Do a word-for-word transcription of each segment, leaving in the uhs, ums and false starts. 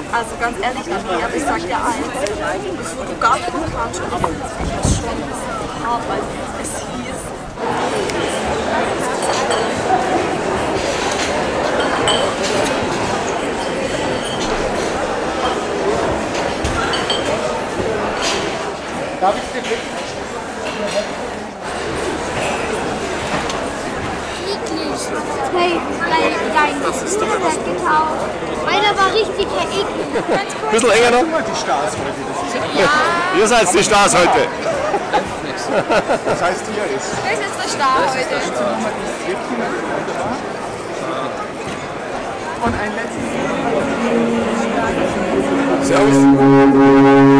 Also ganz ehrlich, aber ich sag dir eins, bevor du gar nicht gut kannst, aber ich habe schon ein bisschen Arbeit. Es hieß... Darf ich dir bitten? Hey, dein Bruder hat getauft. Meiner war richtig eklig. Ein bisschen enger noch? Die Stars heute. Ja. Ihr seid die Stars heute. Das heißt, hier ist. Wer ist jetzt der Star heute? Und ein letztes. Servus.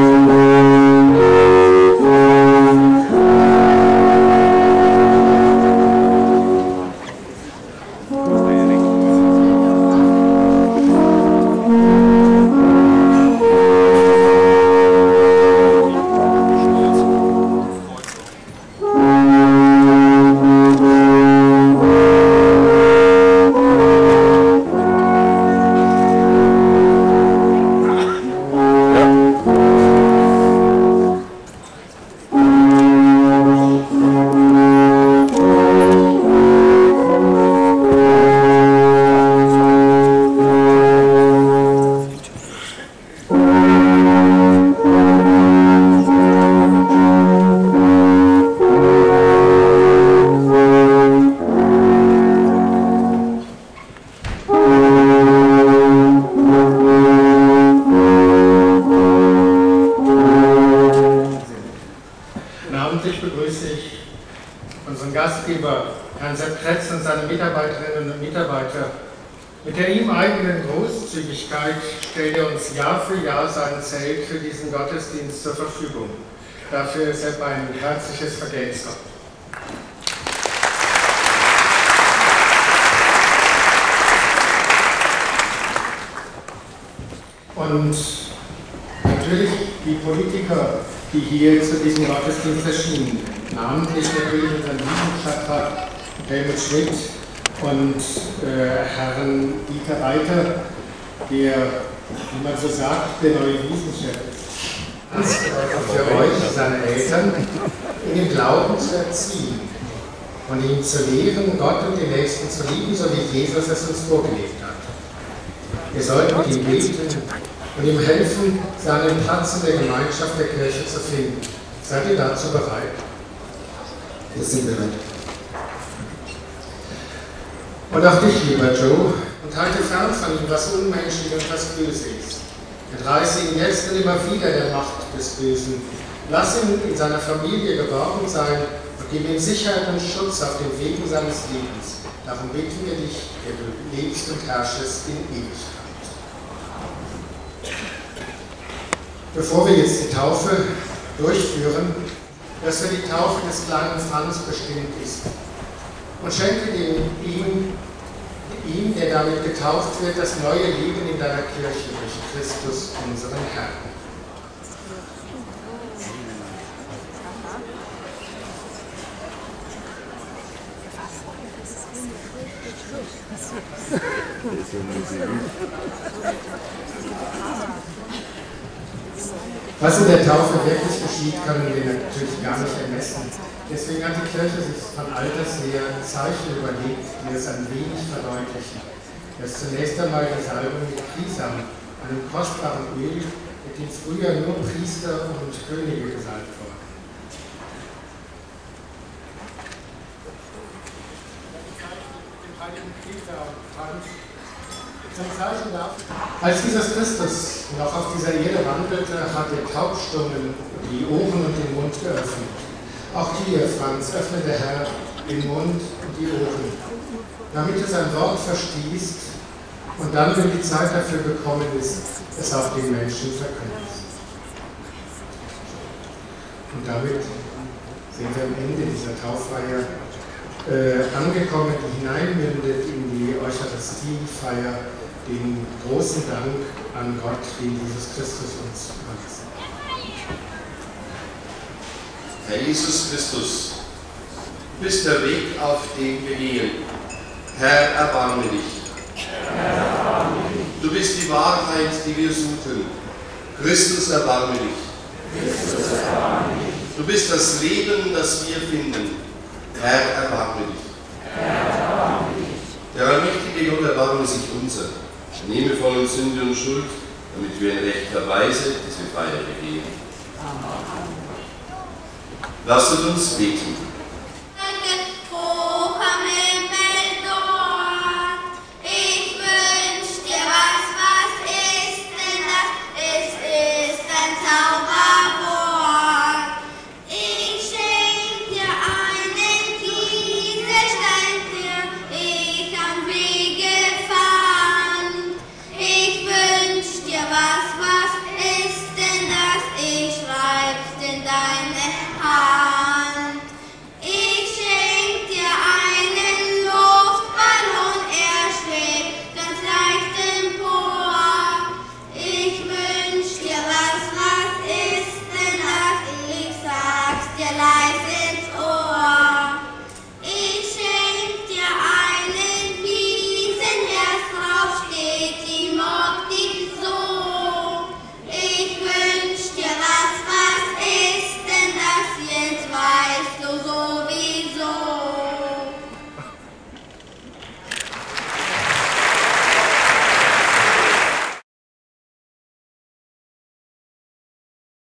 Namentlich begrüße ich unseren Gastgeber, Herrn Sepp Kretz und seine Mitarbeiterinnen und Mitarbeiter. Mit der ihm eigenen Großzügigkeit stellt er uns Jahr für Jahr sein Zelt für diesen Gottesdienst zur Verfügung. Dafür Sepp ein herzliches Vergelt's Gott. Und natürlich die Politiker, die hier zu diesem Gottesdienst erschienen. Namentlich natürlich unseren Wiesenstadtrat Helmut Schmidt und äh, Herrn Dieter Reiter, der, wie man so sagt, der neue Wiesenchef ist. Für euch, seine Eltern, in den Glauben zu erziehen und ihn zu lehren, Gott und den Nächsten zu lieben, so wie Jesus es uns vorgelebt hat. Wir sollten mit ihm beten und ihm helfen, seinen Platz in der Gemeinschaft der Kirche zu finden. Seid ihr dazu bereit? Wir sind bereit. Und auch dich, lieber Joe, und halte fern von ihm, was unmenschlich und was böse ist. Entreiße ihn jetzt und immer wieder der Macht des Bösen. Lass ihn in seiner Familie geborgen sein und gib ihm Sicherheit und Schutz auf den Wegen seines Lebens. Darum bitten wir dich, der du lebst und herrschest in Ewigkeit. Bevor wir jetzt die Taufe durchführen, dass für die Taufe des kleinen Franz bestimmt ist. Und schenke dem, ihm, ihm, der damit getauft wird, das neue Leben in deiner Kirche durch Christus, unseren Herrn. Was in der Taufe wirklich geschieht, können wir natürlich gar nicht ermessen. Deswegen hat die Kirche sich von alters her Zeichen überlegt, die es ein wenig verdeutlichen. Das ist zunächst einmal die Salbung mit Krisam, einem kostbaren Öl, mit dem früher nur Priester und Könige gesalbt wurden. Als Jesus Christus noch auf dieser Erde wandelte, hat er Taubstummen die Ohren und den Mund geöffnet. Auch dir, Franz, öffne der Herr den Mund und die Ohren, damit du sein Wort verstehst und dann, wenn die Zeit dafür gekommen ist, es auch den Menschen verkündest. Und damit sind wir am Ende dieser Taufreihe äh, angekommen, die hineinmündet in die Eucharistiefeier, den großen Dank an Gott, den Jesus Christus uns überlassen. Herr Jesus Christus, du bist der Weg, auf dem wir gehen. Herr, erbarme dich. Du bist die die Wahrheit, die wir suchen. Christus, erbarme dich. Du bist das Leben, das wir finden. Herr, erbarme dich. Der allmächtige Gott, erbarme sich unser. Nehme von uns Sünde und Schuld, damit wir in rechter Weise diese Feier begehen. Lasset uns beten.